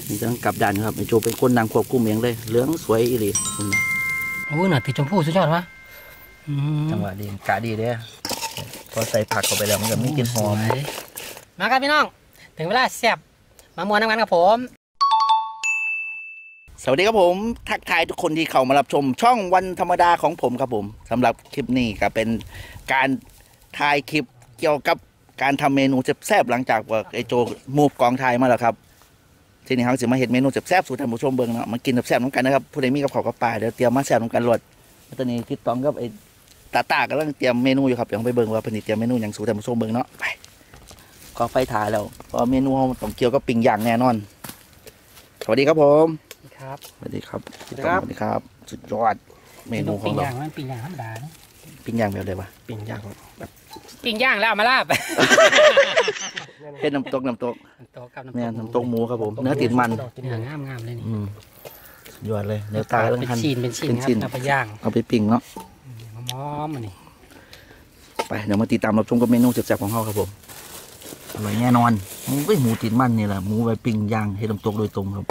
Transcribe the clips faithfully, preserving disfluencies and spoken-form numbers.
นี่ต้องกลับดันครับไอโจเป็นคนนำควบคุมเองเลยเหลืองสวยอีหลีคุณนะโอ้ยหน่อยติดชมพู่สุดยอดวะจังหวะดีกะดีเด้พอใส่ผักเข้าไปแล้วมันจะไม่กินหอมมาครับพี่น้องถึงเวลาแซ่บมามวนน้ำกันกับผมสวัสดีครับผมทักทายทุกคนที่เข้ามารับชมช่องวันธรรมดาของผมครับผมสำหรับคลิปนี้ก็เป็นการถ่ายคลิปเกี่ยวกับการทำเมนูแซ่บๆหลังจากว่าไอโจมูฟกองถ่ายมาแล้วครับทีนี้เขาจะมาเห็นเมนูแซ่บๆสู่ท่านผู้ชมเบิ่งเนาะมากินแซ่บๆน้ำกันนะครับผู้ใดมีกับข้าวกับปลาเดี๋ยวเตรียมมาแซ่บน้ำกันรวดตอนนี้ทิดตองกับไอตาตากำลังเตรียมเมนูอยู่ครับเดี๋ยวไปเบิ่งว่าเพิ่นเตรียมเมนูอย่างสู่ท่านผู้ชมเบิ่งเนาะไปก็ไฟถ่ายแล้วเพราะเมนูเขาต้องเกี่ยวกับปิ้งย่างแน่นอนสวัสดีครับผมครับสวัสดีครับสวัสดีครับสุดยอดเมนูของเราปิ้งย่างมันปิ้งย่างธรรมดาเนาะปิ้งย่างแบบไหนวะปิ้งย่างแบบปิ้งย่างแล้วเอามาลาบเฮ็ดน้ำตกน้ำตกน้ำตกครับแม่น้ำตกหมูครับผมเนื้อติดมันเนื้องามงามเลยนี่สุดยอดเลยเนื้อตาแล้วเป็นชิ้นเป็นชิ้นครับเอาไปย่างเอาไปปิ้งเนาะหอมๆนี่ไปเดี๋ยวมาติดตามรับชมกับเมนูแซ่บๆของเขาครับผมอร่อยแน่นอนหมูไปหมูติดมันนี่แหละหมูไปปิ้งย่างเฮ็ดน้ำตกโดยตรงครับ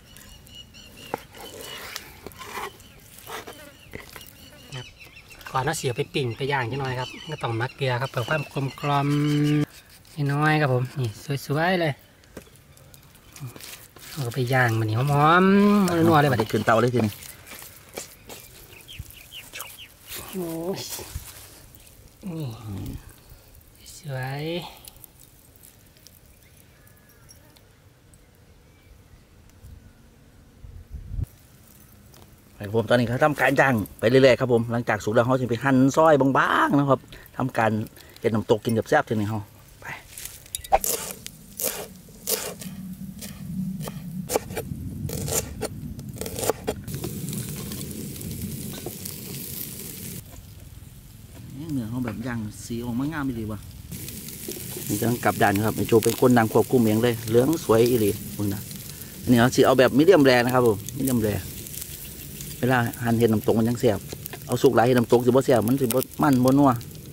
ก่อนน่าเสียไปปิ่งไปย่างนิดหน่อยครับก็ต้องมักเกลือครับเพื่อความกลมกล่อมนิดน้อยครับผมนี่สวยๆเลยเอาไปย่างมันนี่หอมๆนัวเลยแบบนี้ขึ้นเตาเลยทีนี้โอ้ยนี่สวยไปผมตอนนี้เขาทำการย่างไปเรื่อยๆครับผมหลังจากสุกแล้วเขาจะไปหั่นซอยบางๆนะครับทำการเห็ดน้ำตกกินแบบแซ่บทีนี้เขาไปเนื้อเขาแบบย่างสีออกมางามอีหลีวะนี่ต้องกลับดันครับไอโจเป็นคนนำควบคุมเองเลยเหลืองสวยอีหลีมึงนะนี่เราสีเอาแบบมีเดียมแรนะครับผมมีเดียมแรเวลาหั่นเห็ดน้ำตกมันยังเสียบเอาสุกหลายเห็ดน้ำตกสิบ่เสียบมันสิบ่มันบ่นัว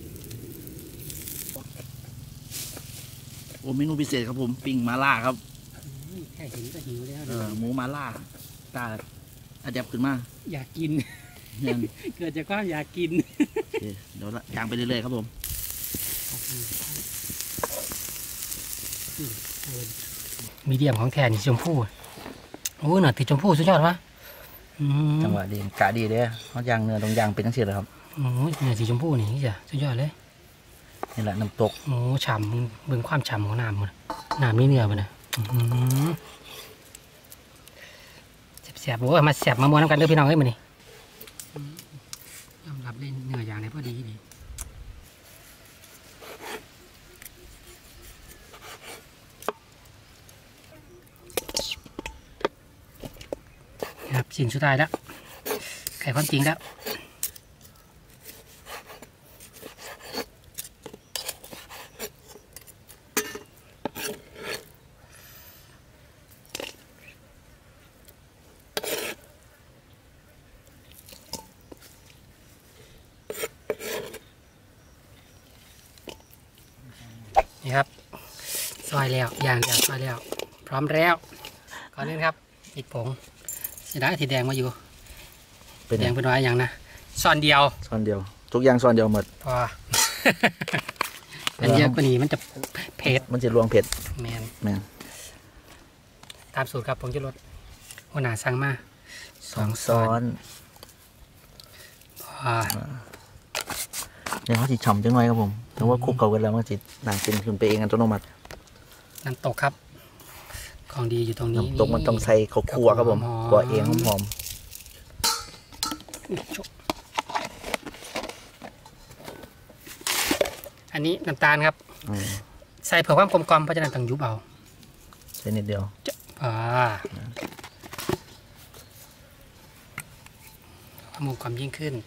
โอ้เมนูพิเศษครับผมปิ้งมาล่าครับแค่เห็นก็หิวแล้วเออหมูมาล่าตาอาแดบขึ้นมาอยากกินเกิดจากความอยากกินเดี๋ยวย่างไปเรื่อยๆครับผมมีเดียมของแทนชมพู่โอ้หน่อยติดชมพู่สุดยอดวะจังหวะดีกะดีเด้เขาย่างเนื้อตรงย่างเป็นทั้งสิ้นเลยครับโอ้ยเนื้อสีชมพูนี่จ้ะสุดยอดเลยนี่แหละน้ำตกโอ้ฉ่ำเบิ่งความฉ่ำของน้ำมันน้ำนี่เนื้อมันนะแสบๆโอ้ยมาแสบมาม้วนน้ำกันเด้อพี่น้องเอ้ยมันนี่ยอมรับเล่นเนื้ออย่างไหนพอดีดีครับสิ่งสุดท้ายแล้วไข่ความจริงแล้วนี่ครับซอยแล้วย่างแล้วซอยแล้วพร้อมแล้วก่อนนี้ครับอีกผงสีดาสีแดงมาอยู่แดงเป็นไว้อย่างนะซ่อนเดียวซ่อนเดียวทุกอย่างซ่อนเดียวหมดพอมันเยอะกว่านี้มันจะเผ็ดมันจะรวงเผ็ดแมนแมนตามสูตรครับผมจะลดหัวหน้าสั่งมาสองซ้อนเนี่ยเขาจีฉ่ำจังเลยครับผมแต่ว่าคุกเก่ากันแล้วมันจีหนังเป็นขึ้นไปเองอัตโนมัติน้ำตกครับของดีอยู่ตรงนี้น้ำตกมันต้องใส่ข้าวคั่วครับผมคั่วเองหอมอันนี้น้ำตาลครับใส่เผื่อความกลมกล่อมเพราะฉะนั้นต้องยุบเอาใส่นิดเดียวอ่าความกลมกล่อมยิ่งขึ้น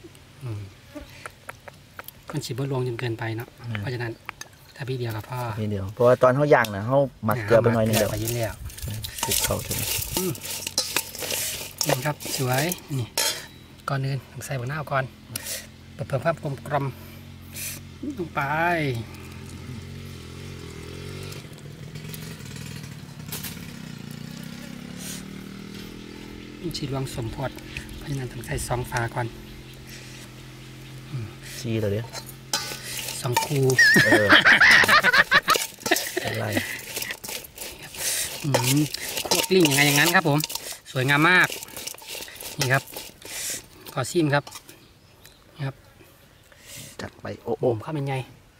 คนฉีดบดลงจนเกินไปเนาะเพราะฉะนั้นถ้าพี่เดียวกับพ่อพี่เดียวเพราะว่าตอนเขาย่างนะเขาหมักเกลือไปหน่อยนึงเดียวไปยิ่งเลี้ยวติดเข้าถึงนี่ครับสวยนี่ก่อนอื่นใส่บนหน้าก่อนเพิ่มความกลมกล่อมลงไป นชีลวงสมโพธิเพราะฉะนั้นต้องใส่สองฝาก่อนซีเลยดิสองคูเอออะไรอืมพวกลิ่งยังไงอย่างนั้นครับผมสวยงามมากนี่ครับขอซิมครับนี่ครับจัดไปโอ้โอโอ้มข้าวเป็นไง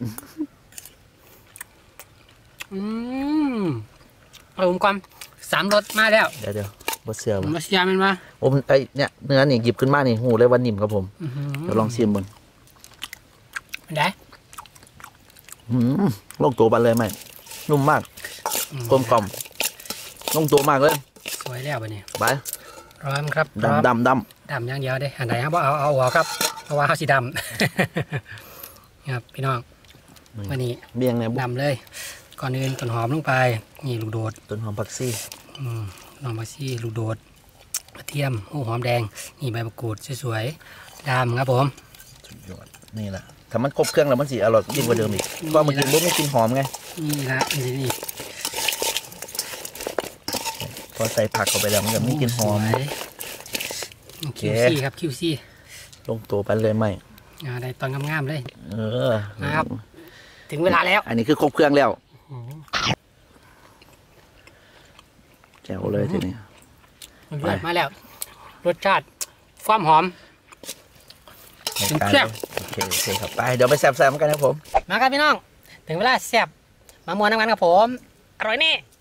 อืมเอาผมก่อนสามรสมาแล้วเดี๋ยวเดี๋ยวบดเสือผมวะรสยามันมาโอ้มไอเนี่ยเนื้อนี่หยิบขึ้นมานี่หูเลยว่านิ่มครับผมอื้อหือเดี๋ยวลองชิมบนเป็นไงอืมลงตัวบันเลยไหมนุ่มมากอืมกลมกล่อมลงตัวมากเลยสวยแล้วไปเนี่ยไปพร้อมครับพร้อมดำดำดดำอย่างเดียวเด้อันไหนครับว่าเอาเอาหัวครับเพราะว่าเขาสีดำ นี่ครับพี่น้องวันนี้ำเบี้ยงเนี่ยดำเลย ก่อนอื่นต้นหอมลงไปนี่ลูกโดดต้นหอมผักซี่อืมลองมาซี่ลูกโดดกระเทียมโอ้หอมแดงนี่ใบมะกรูดสวยๆดำครับผมสุดยอดนี่แหละถ้ามันครบเครื่องแล้วมันสีอร่อยยิ่งกว่าเดิมอีกเพราะมันกินปุ๊บมันกินหอมไงนี่ละนี่นี่พอใส่ผักเข้าไปแล้วมันจะไม่กินหอมสวยคิวซี่ครับคิวซี่ลงตัวไปเลยไหมอ่าได้ตอนงามๆเลยเออนะครับ ถึงเวลาแล้วอันนี้คือครบเครื่องแล้วแจ๋วเลยทีนี้มันเลือดมาแล้ว รสชาติความหอม ถึงเครื่องโอเคโอเคครับไปเดี๋ยวไปแซ่บๆกันนะผมมาครับพี่น้อง ถึงเวลาแซ่บมามวนน้ำกันกับผมอร่อยแน่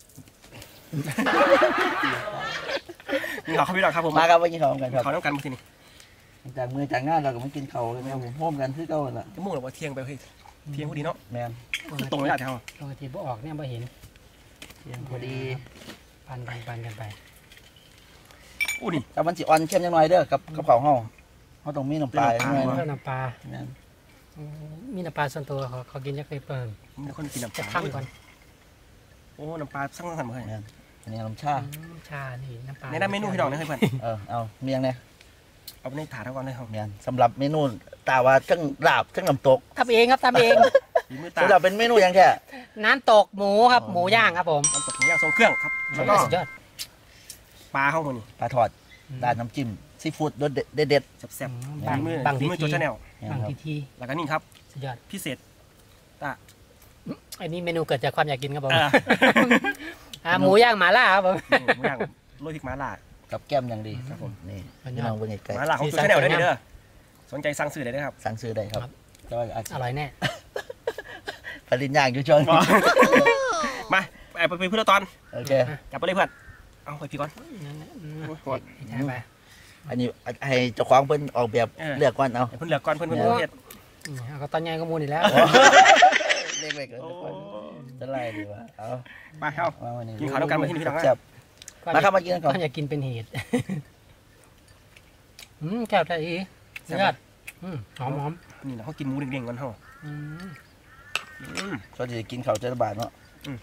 นี่เขาพี่ดอกครับผมมาครับไปกินข้าวกันครับเขาต้องการมาที่นี่จากมือจากงานเราก็มากินข้าวกันครับผมพร้อมกันคือเก่าละจะมุ่งหรือว่าเที่ยงไปเฮ้ยเที่ยงพอดีเนาะแมนตรงเลยอ่ะแถวปกติบ่ออกเนี่ยบ่เห็นเที่ยงพอดีปันปันปันกันไปอู้นี่แต่มันสิอ่อนเข้มยังน้อยเด้อกับกับข้าวเฮาเฮาต้องมีน้ำปลาอย่างน้อยเพิ่มนะน้ำปลาแม่นอืมมีน้ำปลาส่วนตัวเขาเขากินยักษ์เคยเปิดมีคนกินน้ำปจะลาข้ามก่อนโอ้น้ำปลาสั่งสั่งมาให้แม่นอันนี้น้ำชาอืมชานี่น้ำปลาในนั้นเมนูพี่ดอกนะเฮ้ยเพื่อนเออเอาเมียงเนี่ยเอาไปในถาดเท่ากันเลยครับแม่นสำหรับเมนูตาว่าทั้งลาบทั้งน้ำตกทำเองครับทำเองฝีมือตาสำหรับเป็นเมนูอย่างแค่น้ำตกหมูครับหมูย่างครับผมน้ำตกหมูย่างทรงเครื่องครับแล้วก็สุดยอดปลาเข้ามานี่ปลาทอดด้านน้ำจิ้มซีฟู้ดรสเด็ดเด็ดแซ่บอืมๆบางฝีมือบางฝีทีมือทีโจชาแนลๆเนี่ยบางครับทีทีแล้วก็นี่ครับสุดยอดพิเศษอันนี้เมนูเกิดจากความอยากกินครับผมเอออ่าหมูย่างหมาล่าครับผมหมูย่างโรยพริกม้าล่ากับแก้มอย่างดีครับผมนี่สุดยพี่อดน้องเบิ่งไกลม้าล่าของโจชาแนลได้เด้อสนใจสั่งซื้อได้เลยครับๆสั่งซื้อได้ครับครับแต่ว่าอาจจะอร่อยแน่ผลิตย่างอยู่ช่วงนี้มาไปไปเพื่อนตอนโอเคจับไปเลยเพื่อนเอาไปพี่ก่อนอืมก่อนใช่ไปอันนี้ให้เจ้าของเพิ่นออกแบบเออเลือกก่อนเอาเพื่อนเหลือก่อนเพื่อนเพื่อนเพื่อนอืมเอาก็ตอนใหญ่ก็มูลอีกแล้วเล็กๆเลยโอ้จะไล่ดีวะเอาไปเอามาวันนี้กินข้าวด้วยกันมาที่นี่พี่น้องนะแซ่บมาครับมากินกันก่อนก็อยากกินเป็นเหตุ อืมแก้วใจอีสุดยอดอืมหอมหอมนี่แหละเขากินหมูเด้งๆกันเขาอืมอืมก็จะกินข้าวเจ็ดบาทเนาะ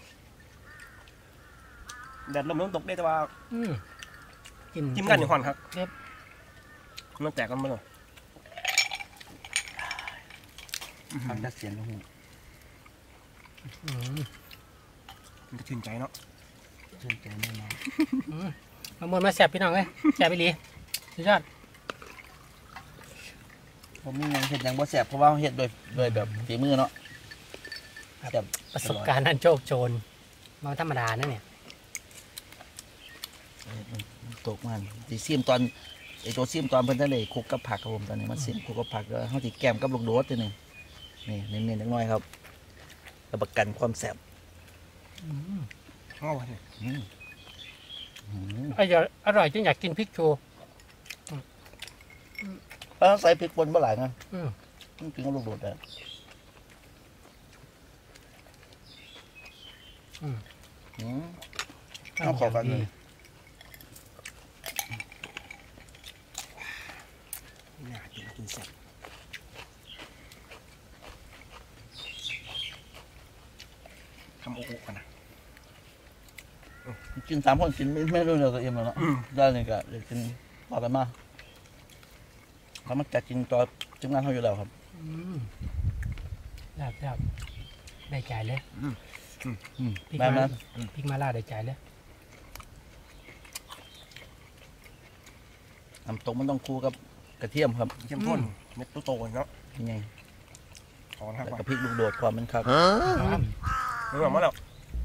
แดดลมน้ำตกได้แต่ว่าอืมกินจิ้มกันอย่างหอนครับครับมันแตกกันมาเลยฟังจากเสียงก็หูอืมมันจะชื่นใจเนาะชื่นใจแน่นอนอืมมามูลมาแสบพี่น้องเลยแสบไปลีสุดยอดผมมีหยังเห็ดหยังบ่แซ่บเพราะว่าเฮ็ดโดยโดยแบบฝีมือเนาะแซ่บประสบการณ์อันโชคโชนมาธรรมดานะเนี่ยตกมันสิซิมตอนไอ้ตัวซิมตอนเพิ่นทะเลคลุกกับผักครับผมตอนนี้มันซิมคลุกกับผักแล้วเฮาสิแกมกับลูกโดดตัวหนึงนี่เน้นๆจักหน่อยครับรับประกันความแซ่บอืมง้อวะเนี่ยอืมอืมอร่อยอร่อยจนอยากกินพริกโชว์เออใส่พริกป่นบ่หลายนะอืมมันกินกับลูกโดดได้อืมอืม เอาขอกันเลยน่ากินกินแซ่บทำโอ๊กกันนะกินสามคนกินไม่ไม่รู้เรื่องกับเอ็มแล้วเนาะอืมได้เลยก็เดี๋ยวกินพอกันมาเขามาจัดกินตัวจุ่มงานเขาอยู่แล้วครับอืมแซ่บแซ่บได้ใจเลยอืมพริกแบบมานั้นพริกมาล่าได้ใจเลยน้ำตกมันต้องคู่กับกระเทียมครับเข้มข้นเม็ดโตๆเนาะยังไงขอนะครับแล้วก็พริกลูกโดดความมันครับมันออกมาแล้ว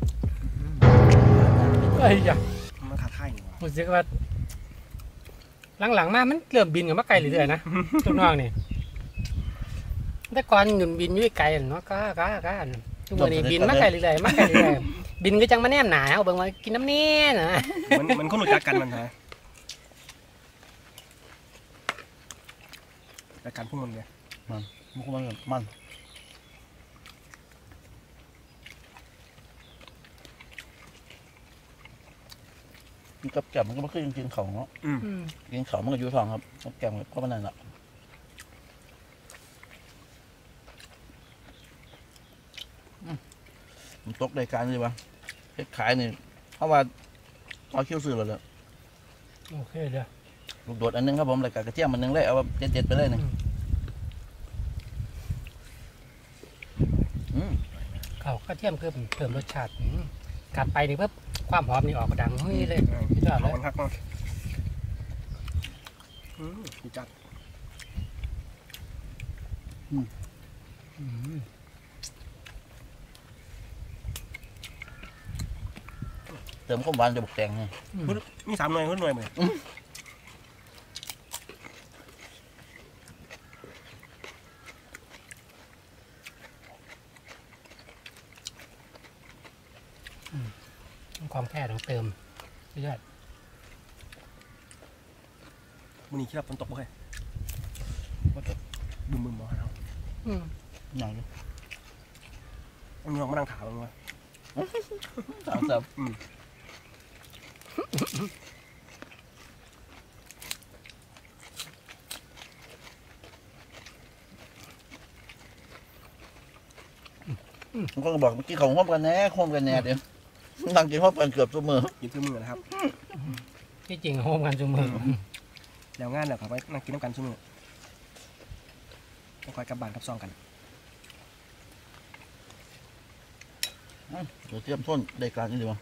เอ้ยอย่ามันขาดไข่นี่ว่ะรู้สึกว่าหลังๆมามันเริ่มบินกับมาไกลเรื่อยๆนะทุกน้องนี่แต่ก่อนหนุนบินอยู่ไกลเนาะก้าก้าก้าทุกวันนี้บินมาไกลเรื่อยๆมาไกลเรื่อยๆบินก็จังมาแนมหนาเอาเบิ่งว่ากินน้ำเนี้ยนะมันมันคนรู้จักกันมันนะรายการพวกมันเลยมันมันมันมันกับแกมมันก็ไม่คือกินเขาเนาะอืมอืมกินเขามันก็อยู่ท้องครับกับแกมก็มันนั่นแหละผมตกรายการเลยวะเฮ็ดขายนี่เพราะว่าเอาคิวซื้อแล้วเลยโอเคเด้อลูกโดดอันนึงครับผมรายการกระเทียมอันนึงเลยเอาเจ็ดๆไปเลยนี่อืมเขาก็เทียมเพิ่มเพิ่มรสชาติอืมกัดไปนี่เพิ่มความหอมนี่ออกมาดังเฮ้ยเลยสุดยอดเลยมันพักเนาะอืมดีจัดอืมเติมข้าวหวานจะบุกแตงไงมีสามหน่วยคนหน่วยเลยความแค่ต้องเติมสุดยอดวันนี้คิดว่าฝนตกบ่เคยว่าตกบึมบึมบ่เอาอืมอย่างนี้เอาเงามานั่งถามมันว่าสามสับอืมผมก็บอกเมื่อกี้เขาห้อมกันแน่ห้อมกันแน่เดี๋ยวนั่งกินห้อมกันเกือบทุกมื้อกินซื้อมือนะครับที่จริงโฮมกันจุมือแล้วงานแล้วครับไว้นั่งกินน้ำกันซื้อมือต้องคอยกลับบ้านกลับซองกันเดี๋ยวเทียมต้นรายการนี่ดีกว่า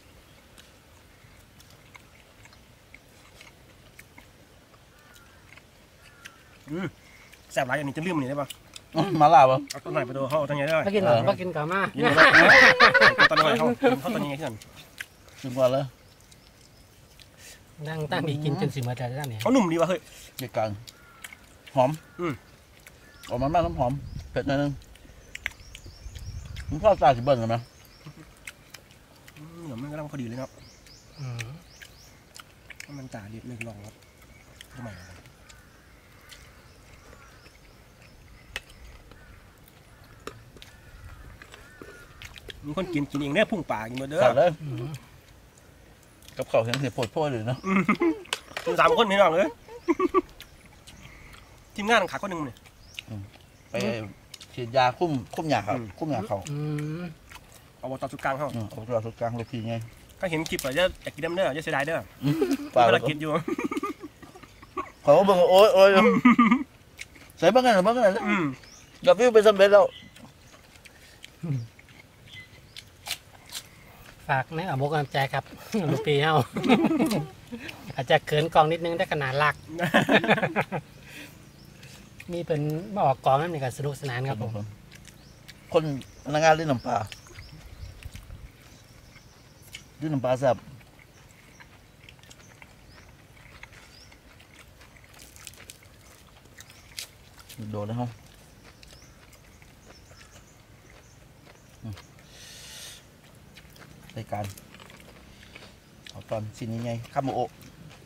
อืมแซ่บหลายอย่างนี้จะลืมมันนี่ได้ปะอื้อมาล่าปะเอาตัวไหนไปดูเขาเอาตัวไหนได้มากินหรอมากินกับมายินดีครับเอาตัวไหนเขาเขาตัวนี้ไงเพื่อนถึงกว่าแล้วนั่งตั้งดีกินจนสิมาแต่ด้านนี้เขาหนุ่มดีว่ะเฮ้ยรายการหอมอืมออกมาบ้างน้ำหอมเผ็ดหนิดนึงผมชอบตาสิเบิ้ลกันไหมอืมเดี๋ยวมันกำลังพอดีเลยเนาะอืมถ้ามันจ่าเรียบเรียบลองครับทำไมอะมีคนกินกินเองเนี่ยพุ่งป่ากินหมดเด้อจัดเลยอืมกับเขาวเห็นเสียโผดโพ่เลยเนาะกินสามคนนี่น้องเลยทีมงานขาคนหนึ่งเนี่ยไปฉีดยาคุ้มคุ้มยาเขาอืมคุ้มยาเขาอืมเอาบอลตอสุดกลางเขาอืมเอาตัวสุดกลางลูกพี่ไงก็เห็นคลิปอะจะอยากกินน้ำเด้อจะเสียดายเด้อเปล่าเวแล้ลาว กินอยู่เขาก็เบิ่งว่าโอ๊ยโอ๊ยใส่บ้างกันหรือบ้างกันอืมกับพี่ไปสำเร็จแล้วฝากในอบกกำลังใจครับ ลูกปีเฮาอาจจะเขินกองนิดนึงได้ขนาดลัก มีเป็นมาออกกองนั่นนี่ก็สนุกสนานครับผมคนพนักงานเล่นน้ำปลาเล่นน้ำปลาแซ่บโดนแล้วครับอืมรายการเอาตอนชิ้นนี้ไงข้าวหมูโอะ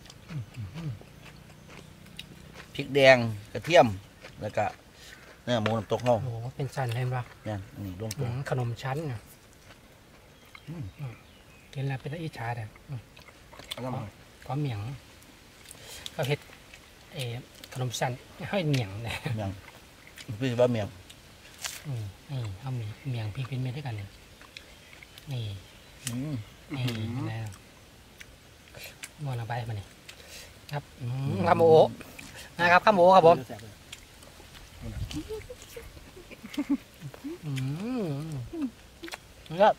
พริกแดงกระเทียมแล้วก็เนื้อหมูน้ำตกเขาโอ้โหเป็นสันเลยป่ะเนี่ยอันนี้ลงอืตัวมขนมชั้นน่ะอืมกินแล้วเป็นอิจฉาแต่เอาน้ำมันก็เหมียงก็เฮ็ดเออขนมชั้นให้เหมียงเนี่ยเมียงพี่ว่าเมียงอืมนี่เอาหมีเหมียงพริกเป็นเม็ดด้วยกันเนี่ยนี่อืมนี่แล้วมวนเอาไปมานี่ครับอืมข้าวหมูนะครับข้าวหมูครับผมแซ่บเลยอืมแล้ว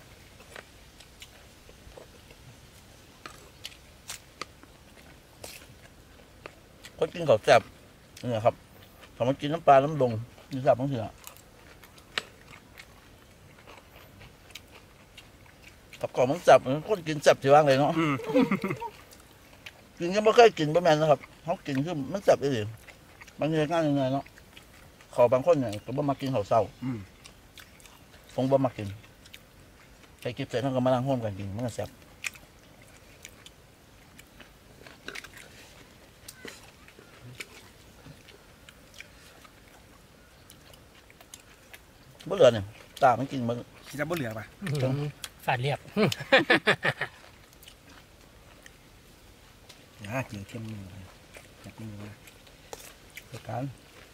คนกินข้าวแซ่บนี่ครับผมมากินน้ำปลาน้ำดงนี่แซ่บบางทีอ่ะกับก่อนมันแซ่บคนกินแซ่บที่ว่างเลยเนาะอืมกินก็ไม่เคยกินบะแมนนะครับเขากินคือมันแซ่บอีหลีบางทีง่ายยังไงเนาะขอบางคนเนี่ยก็บ่มากินข้าวเช้าอืมคงบ่มากินไปกินเสร็จเขาก็มานั่งร่วมกันกินมันก็แซ่บบ่เหลือเนี่ยตามันกินมันคิดว่าบ่เหลือป่ะฝาดเรียบอย่าเจอเทียมมือจับมือมาเหตุการณ์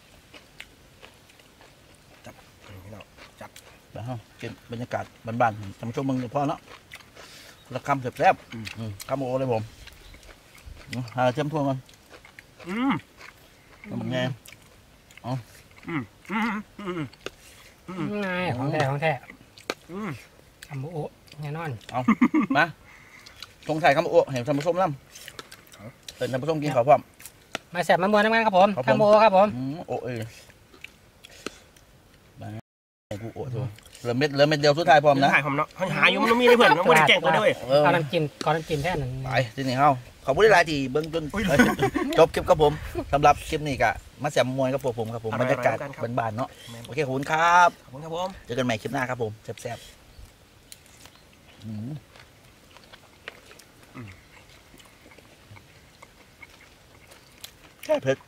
พี่น้องจับแล้วเฮากินบรรยากาศบ้านๆทำชมมึงพอเนาะละคำแซ่บๆอืมคำโอเลยผมอืมหาเทียมทั่วมันอืมแล้วมันไงอืมอืมอืมอืมง่ายของแท้ของแท้อืมคำโอ้แน่นอนเอามาชงไทยคำโอเห็นทำผสมน้ำเป็นทำผสมกินข้าวพร้อมมาแซ่บมาบวนน้ำกันครับผมครับผมคำโอ้ครับผมอืมโอเอมาให้กูโอโถเหลือเม็ดเหลือเม็ดเดียวสุดท้ายพร้อมนะถ่ายผมเนาะหาอยู่มันมีเลยเพื่อนมันบ่ได้แจ้งตัวด้วยเออเอาน้ำจิ้มก่อนน้ำจิ้มแท่หนึ่งไปที่นี่เฮาขอบคุณหลายๆที่เบิ้งจนอุ้ยจบคลิปกับผมสำหรับคลิปนี้กะมาแซมมวยกับพวกผมครับผมอะไรบรรยากาศอะไรกันครับบ้านๆเนาะโอเคขอบคุณครับขอบคุณครับผมเจอกันใหม่คลิปหน้าครับผมแซ่บๆอืมแค่เผ็ด